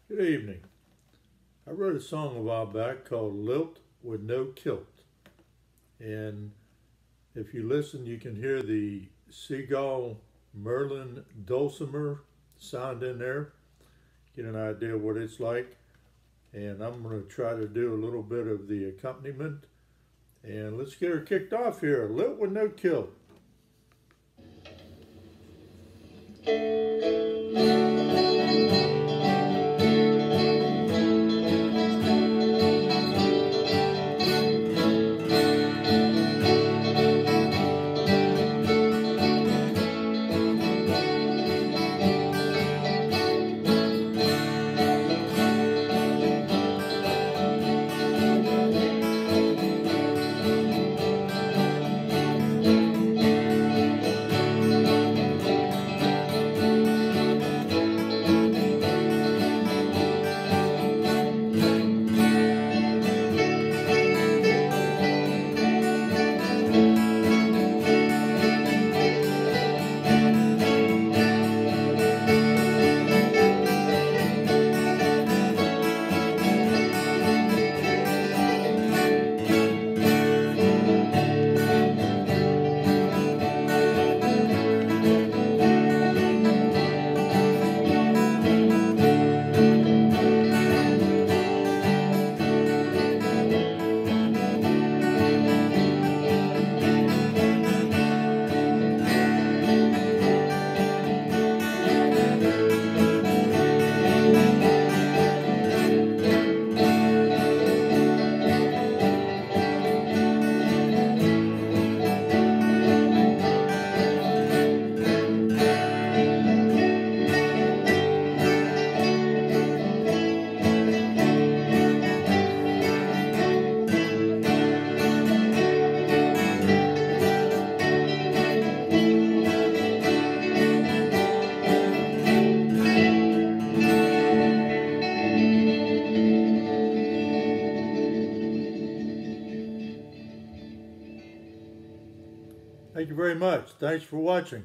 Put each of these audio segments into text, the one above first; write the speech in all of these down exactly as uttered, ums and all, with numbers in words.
Good evening. I wrote a song a while back called Lilt with No Kilt. And if you listen, you can hear the seagull merlin dulcimer sound in there. Get an idea what it's like. And I'm going to try to do a little bit of the accompaniment. And let's get her kicked off here. Lilt with No Kilt. Thank you very much. Thanks for watching.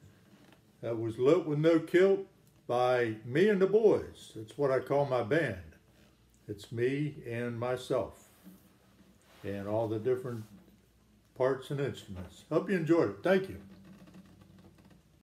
That was Lilt with No Kilt by me and the boys. That's what I call my band. It's me and myself and all the different parts and instruments. Hope you enjoyed it. Thank you.